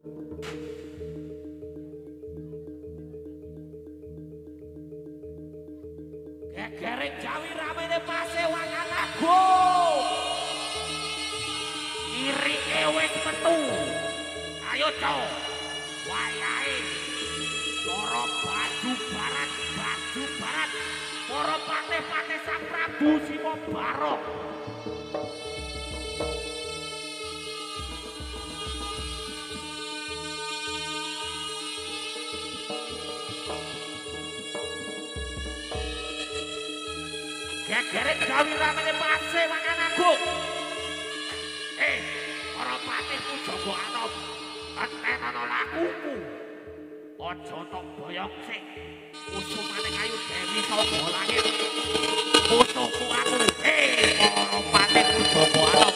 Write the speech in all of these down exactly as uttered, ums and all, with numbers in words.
Gegere Jawi ramene pasewangan aku. Irike wis metu. Ayo cowok. Wayahe. Para baju barat, baju barat. Para patih-patih Sang Prabu Sima Barok. Gegere Jawi ramene pasewangan aku. Eh, para patihku jaga anom. Entenono lakuku. Aja tok boyong sik. Usumane kayu dewi saka langit. Musuhku aku. Eh, para patihku jaga anom.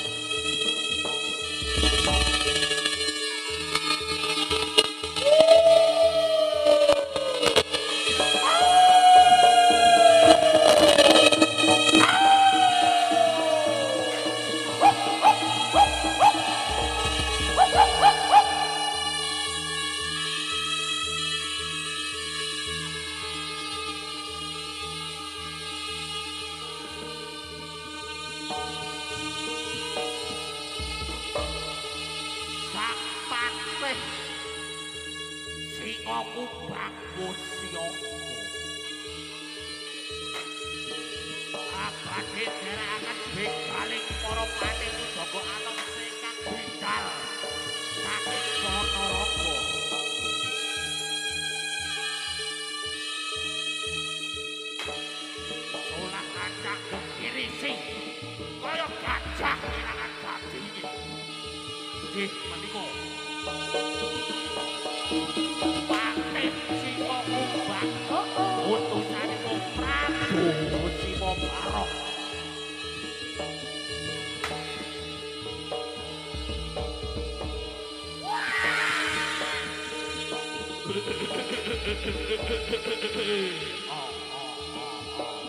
Singoku bagus sioko. Abadi derekaken begaling para patihku jaga anom sekang bidal saking Ponorogo. Olah kancak kirisi kaya gajah kehilangan gadine. Nggih menika Patih Sima Kumbang utusanipun Prabu Sima Barok. Oh, oh, oh, oh.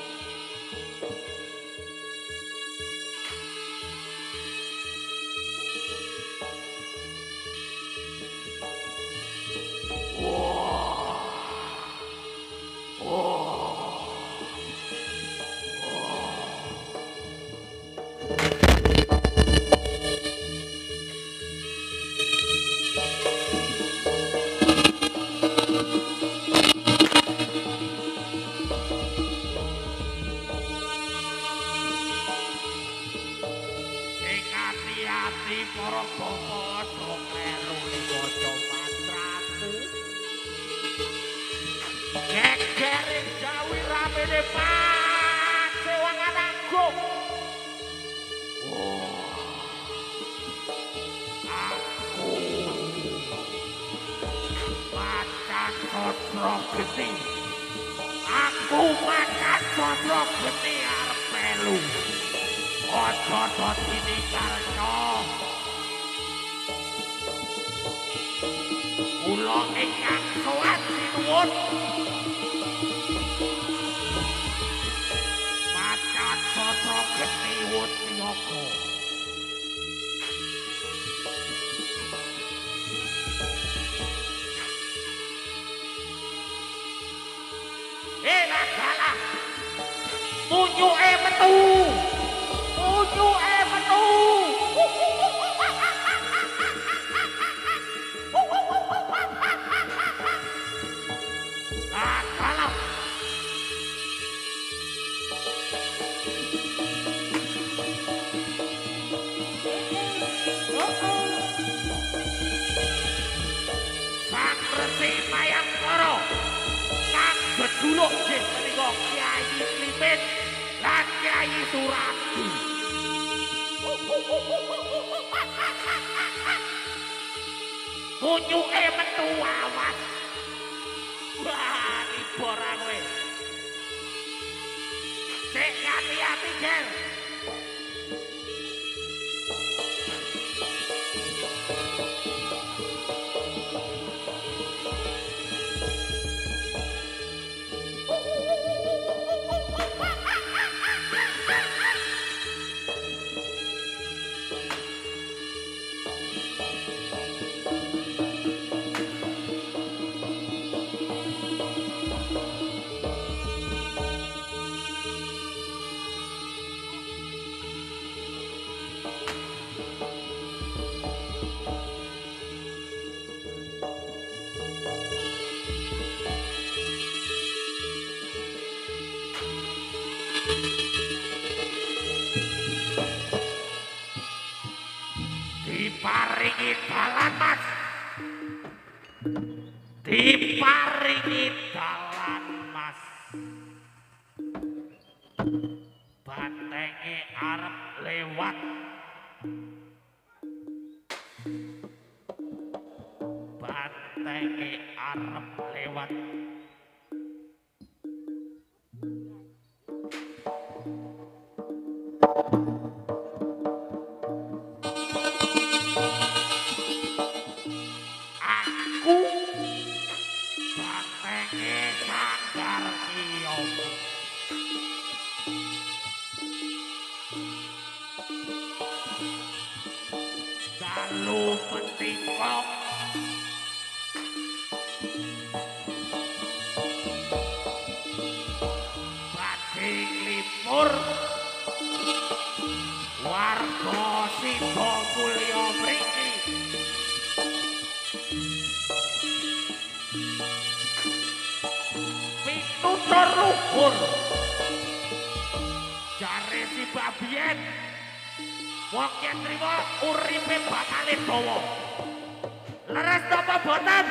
Hati para bapa aja kleru maca mantraku. Gegere Jawi ramene pasewangan agung. Oh. Aku macan sodro geni. Aku macan sodro geni arep melu. Ojo dadi ditinggalno. Kula ingkang sowan sinuwun. Macan sodro geni Wutiyaka. Eh Nagala. Munyuke metu. Munyuke metu. Lah kalau Sang Resi Mayangkara Kang Beduluk nggih menika Kyai Klipit lan Kyai Surati. Munyuke metu awas. Wah, ibora kowe. Sik hati-hati, Ger. dalan mas diparingi dalan mas bantenge arep lewat bantenge arep lewat aku bantenge sanggar kiyomu dalu pentingkok badhe lipur warga sida mulya mriki pitutur luhur jare si babien wong yen trima uripe bakale dawa leres napa boten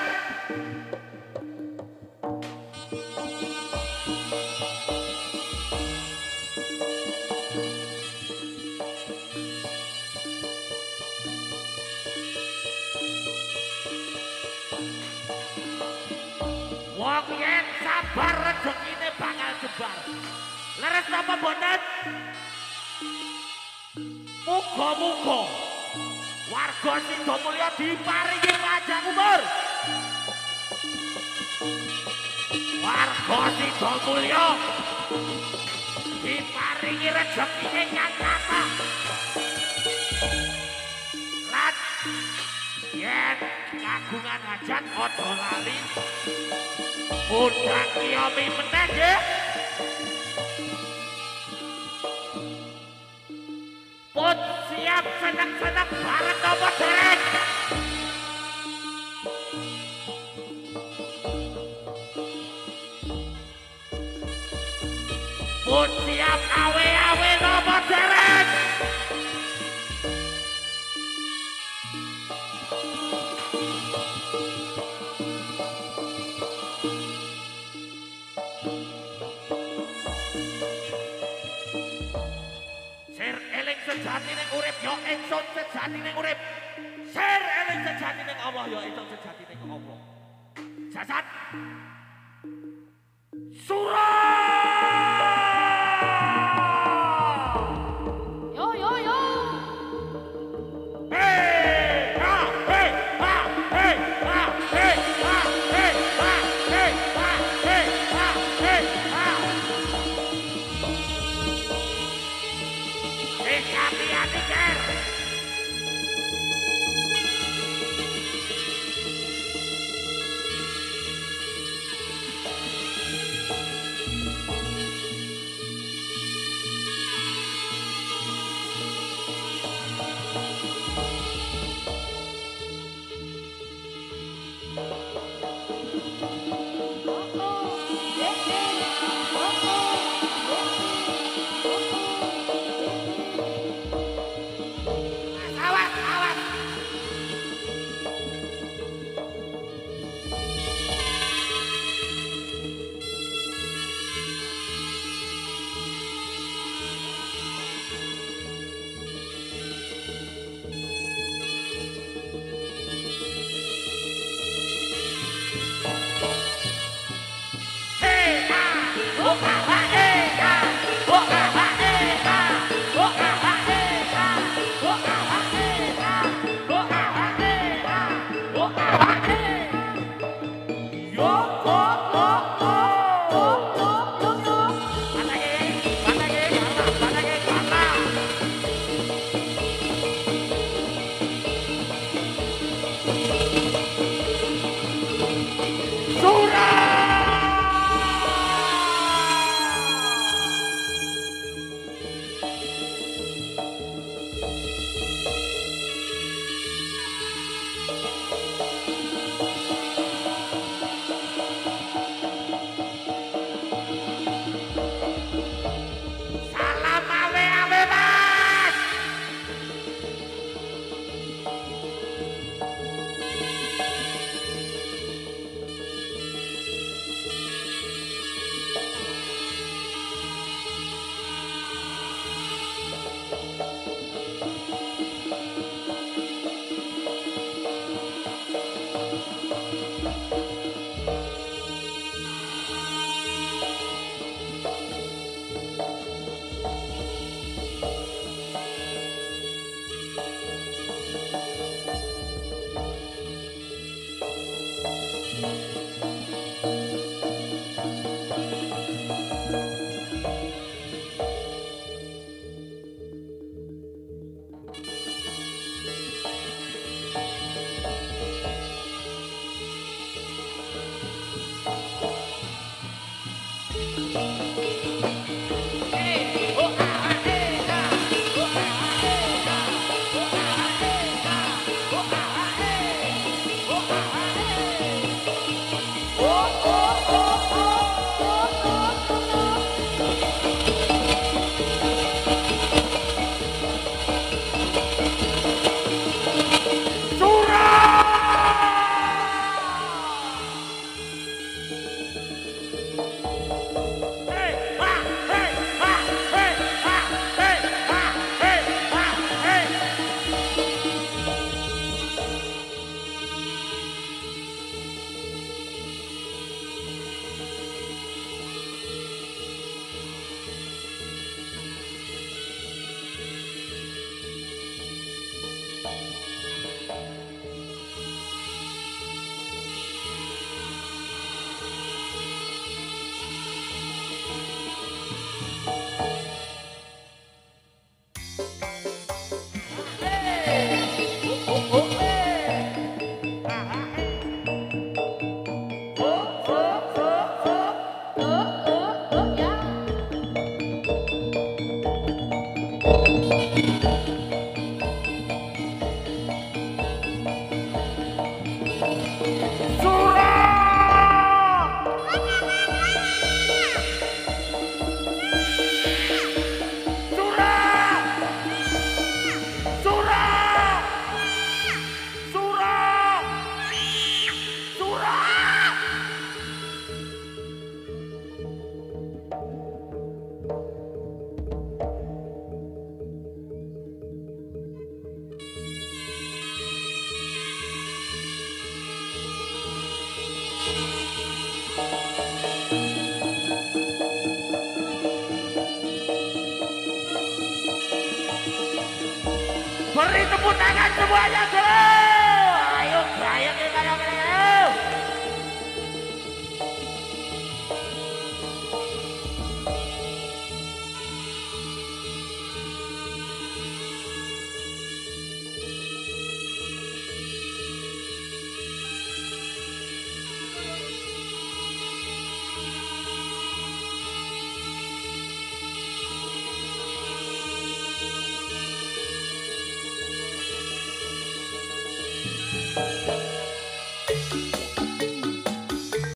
wong yen sabar rezekine bakal jebar leres napa boten muga-muga warga Sidomulya diparingi panjang umur warga Sidomulya diparingi rezeki ingkang kathah lan yen kagungan hajat aja lali undang kiyomi meneh nggih pun siap seneng-seneng bareng napa dereng pun siap awe-awe napa dereng sejatining urip ya ingsun sejatining urip sir eling sejatining Allah ya ingsun sejatining Allah jasad surah yo yo yo hey ha hey ha hey ha hey ha hey ha hey ha hey ha hey ha hati-hati ker Surah! Surah! Surah! Surah! Surah! Beri tepuk tangan semuanya, guys.